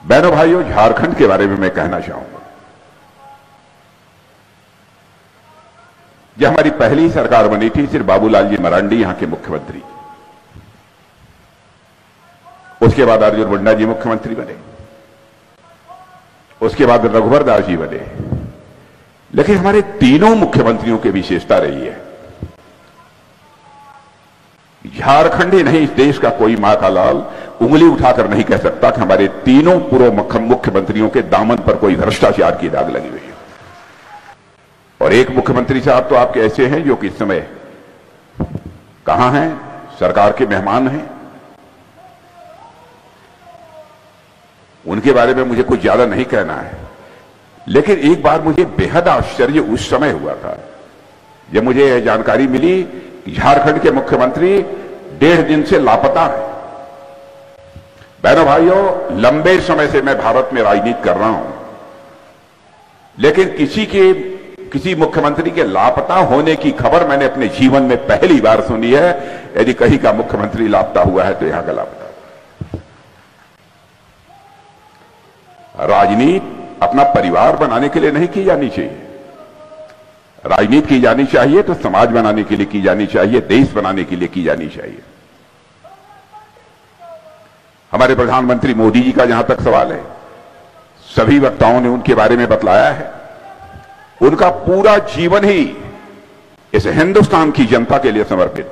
बहनों भाइयों, झारखंड के बारे में मैं कहना चाहूंगा। जब हमारी पहली सरकार बनी थी, सिर्फ बाबूलाल जी मरांडी यहां के मुख्यमंत्री, उसके बाद अर्जुन मुंडा जी मुख्यमंत्री बने, उसके बाद रघुवर दास जी बने। लेकिन हमारे तीनों मुख्यमंत्रियों की विशेषता रही है, झारखंड ही नहीं, इस देश का कोई मां का लाल उंगली उठाकर नहीं कह सकता कि हमारे तीनों पूर्व मुख्यमंत्रियों के दामन पर कोई भ्रष्टाचार की दाग लगी हुई है। और एक मुख्यमंत्री साहब तो आपके ऐसे हैं जो कि इस समय कहां हैं, सरकार के मेहमान हैं। उनके बारे में मुझे कुछ ज्यादा नहीं कहना है, लेकिन एक बार मुझे बेहद आश्चर्य उस समय हुआ था जब मुझे यह जानकारी मिली कि झारखंड के मुख्यमंत्री 1.5 दिन से लापता है। बहनों भाइयों, लंबे समय से मैं भारत में राजनीति कर रहा हूं, लेकिन किसी मुख्यमंत्री के लापता होने की खबर मैंने अपने जीवन में पहली बार सुनी है। यदि कहीं का मुख्यमंत्री लापता हुआ है तो यहां का लापता। राजनीति अपना परिवार बनाने के लिए नहीं की जानी चाहिए। राजनीति की जानी चाहिए तो समाज बनाने के लिए की जानी चाहिए, देश बनाने के लिए की जानी चाहिए। हमारे प्रधानमंत्री मोदी जी का जहां तक सवाल है, सभी वक्ताओं ने उनके बारे में बतलाया है। उनका पूरा जीवन ही इस हिंदुस्तान की जनता के लिए समर्पित,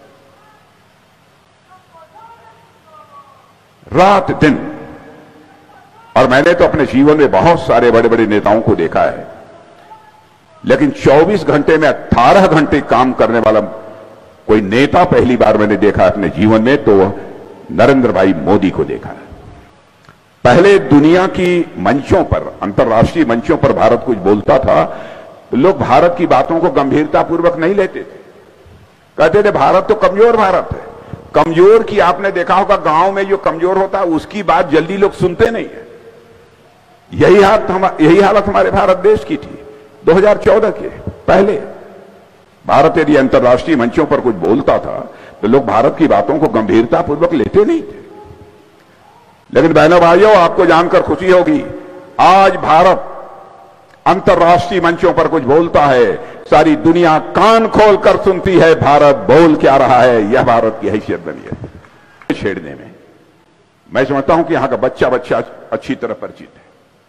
रात दिन। और मैंने तो अपने जीवन में बहुत सारे बड़े बड़े नेताओं को देखा है, लेकिन 24 घंटे में 18 घंटे काम करने वाला कोई नेता पहली बार मैंने देखा अपने जीवन में, तो नरेंद्र भाई मोदी को देखा है। पहले दुनिया की मंचों पर, अंतर्राष्ट्रीय मंचों पर भारत कुछ बोलता था तो लोग भारत की बातों को गंभीरतापूर्वक नहीं लेते थे, कहते थे भारत तो कमजोर भारत है। कमजोर की आपने देखा होगा, गांव में जो कमजोर होता है उसकी बात जल्दी लोग सुनते नहीं है। यही हालत हमारे भारत देश की थी 2014 के पहले। भारत यदि अंतर्राष्ट्रीय मंचों पर कुछ बोलता था तो लोग भारत की बातों को गंभीरतापूर्वक लेते नहीं थे। लेकिन बहनों भाइयों, आपको जानकर खुशी होगी, आज भारत अंतर्राष्ट्रीय मंचों पर कुछ बोलता है, सारी दुनिया कान खोलकर सुनती है भारत बोल क्या रहा है। यह भारत की हैसियत बनी है। छेड़ने में मैं समझता हूं कि यहां का बच्चा अच्छी तरह परिचित है।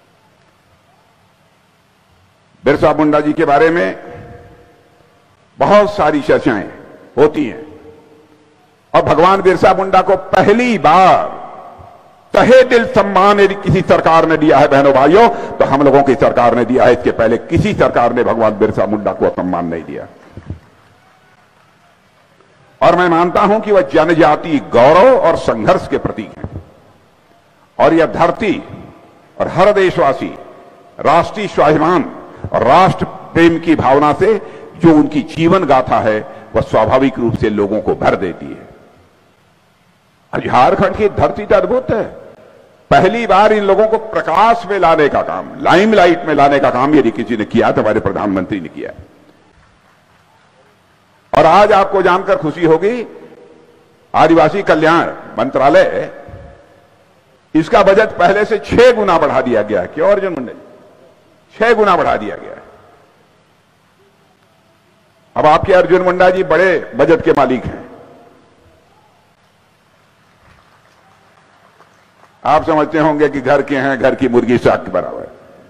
बिरसा मुंडा जी के बारे में बहुत सारी चर्चाएं होती हैं, और भगवान बिरसा मुंडा को पहली बार तहे दिल सम्मान यदि किसी सरकार ने दिया है बहनों भाइयों, तो हम लोगों की सरकार ने दिया है। इसके पहले किसी सरकार ने भगवान बिरसा मुंडा को सम्मान नहीं दिया। और मैं मानता हूं कि वह जनजाति गौरव और संघर्ष के प्रतीक हैं, और यह धरती और हर देशवासी राष्ट्रीय स्वाभिमान और राष्ट्र प्रेम की भावना से जो उनकी जीवन गाथा है, वह स्वाभाविक रूप से लोगों को भर देती है। झारखंड की धरती तो अद्भुत है। पहली बार इन लोगों को प्रकाश में लाने का काम, लाइमलाइट में लाने का काम यदि किसी ने किया तो हमारे प्रधानमंत्री ने किया। और आज आपको जानकर खुशी होगी, आदिवासी कल्याण मंत्रालय, इसका बजट पहले से 6 गुना बढ़ा दिया गया है। क्यों अर्जुन मुंडा जी? 6 गुना बढ़ा दिया गया है। अब आपके अर्जुन मुंडा जी बड़े बजट के मालिक हैं। आप समझते होंगे कि घर के हैं, घर की मुर्गी साग के बराबर।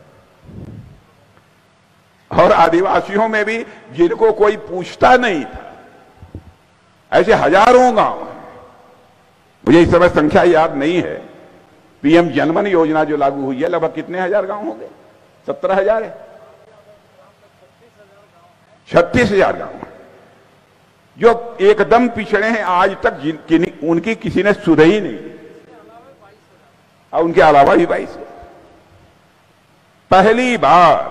और आदिवासियों में भी जिनको कोई पूछता नहीं था, ऐसे हजारों गांव हैं। मुझे इस समय संख्या याद नहीं है। पीएम जनमन योजना जो लागू हुई है, लगभग कितने हजार गांव होंगे? 17,000 है, 36,000 गांव जो एकदम पिछड़े हैं, आज तक उनकी किसी ने सुधी ही नहीं, और उनके अलावा भी 22। पहली बार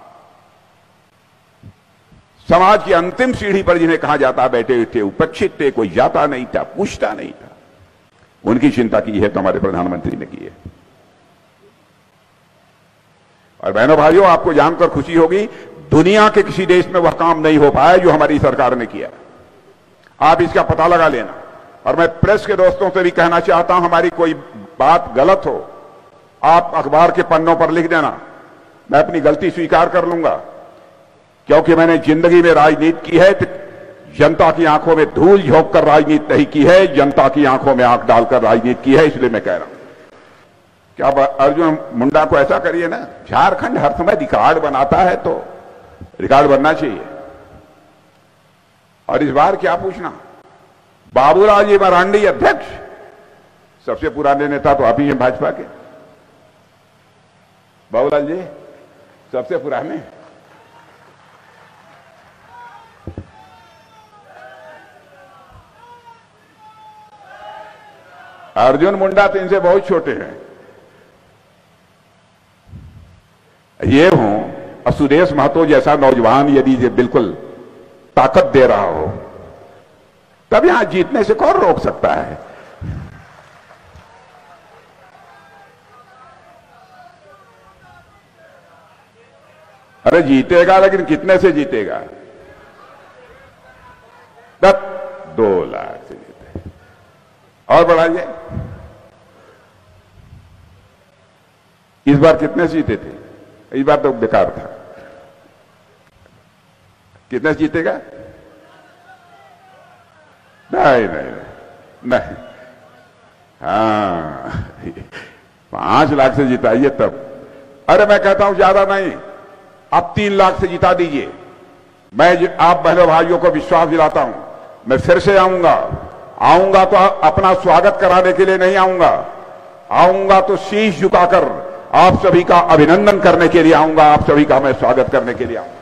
समाज की अंतिम सीढ़ी पर जिन्हें कहा जाता बैठे थे, उपेक्षित थे, कोई जाता नहीं था, पूछता नहीं था, उनकी चिंता की है तो हमारे प्रधानमंत्री ने की है। और बहनों भाइयों, आपको जानकर खुशी होगी, दुनिया के किसी देश में वह काम नहीं हो पाया जो हमारी सरकार ने किया। आप इसका पता लगा लेना। और मैं प्रेस के दोस्तों से भी कहना चाहता हूं, हमारी कोई बात गलत हो आप अखबार के पन्नों पर लिख देना, मैं अपनी गलती स्वीकार कर लूंगा, क्योंकि मैंने जिंदगी में राजनीति की है तो जनता की आंखों में धूल झोंक कर राजनीति नहीं की है, जनता की आंखों में आंख डालकर राजनीति की है। इसलिए मैं कह रहा हूं कि आप अर्जुन मुंडा को ऐसा करिए ना, झारखंड हर समय रिकॉर्ड बनाता है तो रिकॉर्ड बनना चाहिए। और इस बार क्या पूछना, बाबूलाल जी मरांडी अध्यक्ष, सबसे पुराने नेता तो आप ही हैं भाजपा के। बाबूलाल जी सबसे पुराने, अर्जुन मुंडा तो इनसे बहुत छोटे हैं। ये हूं और सुरेश महतो जैसा नौजवान यदि ये बिल्कुल ताकत दे रहा हो, तब यहां जीतने से कौन रोक सकता है? अरे जीतेगा, लेकिन कितने से जीतेगा? 2 लाख से जीते। और बढ़ाइए, इस बार कितने से जीते थे? इस बार तो बेकार था। कितने से जीतेगा? नहीं। हाँ 5 लाख से जिताइए तब। अरे मैं कहता हूं ज्यादा नहीं, अब 3 लाख से जिता दीजिए। मैं आप बहनों भाइयों को विश्वास दिलाता हूं, मैं फिर से आऊंगा तो अपना स्वागत कराने के लिए नहीं आऊंगा तो शीश झुकाकर आप सभी का अभिनंदन करने के लिए आऊंगा, आप सभी का मैं स्वागत करने के लिए आऊंगा।